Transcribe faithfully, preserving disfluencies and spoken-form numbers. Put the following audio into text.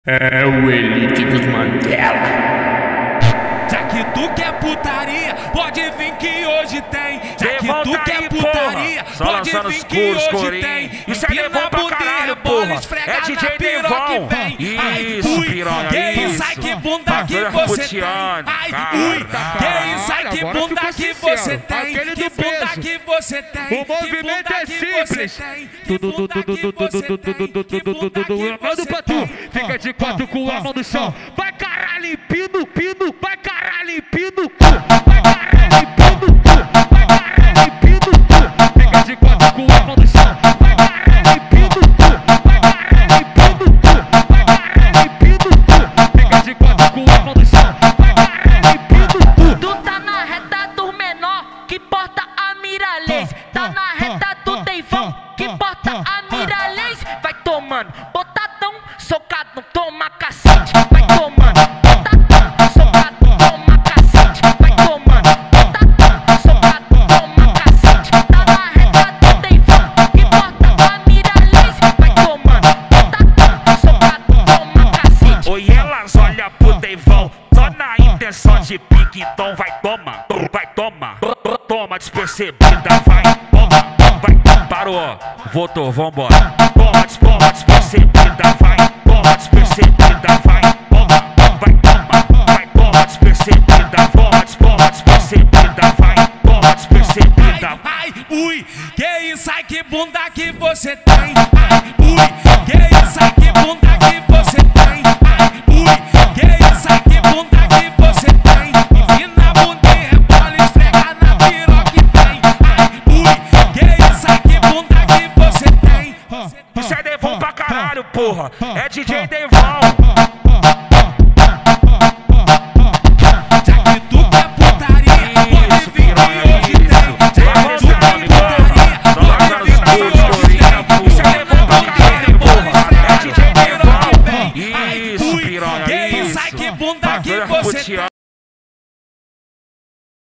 É o Elite dos Mandela. Já que tu quer putaria, pode vir que hoje tem. Já que tu quer putaria, pode vir que hoje tem. Isso é Deivão pra caralho, porra. É D J Deivão. Isso, piranha, isso. Sai que bunda que você tem. Ai, ui, que isso, ai que bunda que você tem. Que bunda que você tem. O movimento é simples. Tudo, tudo, tudo, tudo, tudo, tudo, tudo, tudo. Eu mando pra tu. Fica de quatro com a mão no chão. Vai caralho, pino, pino. Vai caralho, pino. Vai caralho, pino. Vai caralho, pino. Fica de quatro com a mão no chão. Vai caralho, pino. Vai caralho, pino. Vai caralho, pino. Fica de quatro com a mão no chão. Vai caralho, pino. Tu tá na reta do menor que porta a miralês. Tá na reta do Deivão que porta a miralês. Vai tomando, botadão, socado, toma cacete. Vai tomando, botadão, socado, toma cacete. Vai tomando, botadão, socado, toma cacete. Tá na reta do Deivão que porta a miralês. Vai tomando, botadão, socado, toma cacete. Oi, elas olham pro Deivão só na intenção de pique, então vai tomar, vai tomar, toma despercebida, vai toma, vai, parou, voltou, vambora, toma, toma despercebida, vai, toma despercebida, vai, toma, vai, toma, vai, toma despercebida, toma, toma despercebida, vai, toma despercebida. Ai, ui, que isso, ai que bunda que você tem. Ai, ui, que isso, ai que bunda que você tem. Ai, ui, que isso, ai que bunda que você tem. Ensina a bundinha, rebola, esfrega na piroca que vem. Ai, ui, que isso, ai que bunda que você tem. Isso é Deivão pra caralho, porra, é D J Deivão. Já que tu quer putaria, pode vir que hoje tem. Já que tu quer putaria, pode vir que hoje tem. Isso é Deivão pra caralho, porra, é D J Deivão. Isso, piranha, que isso, ai que bunda que você tem.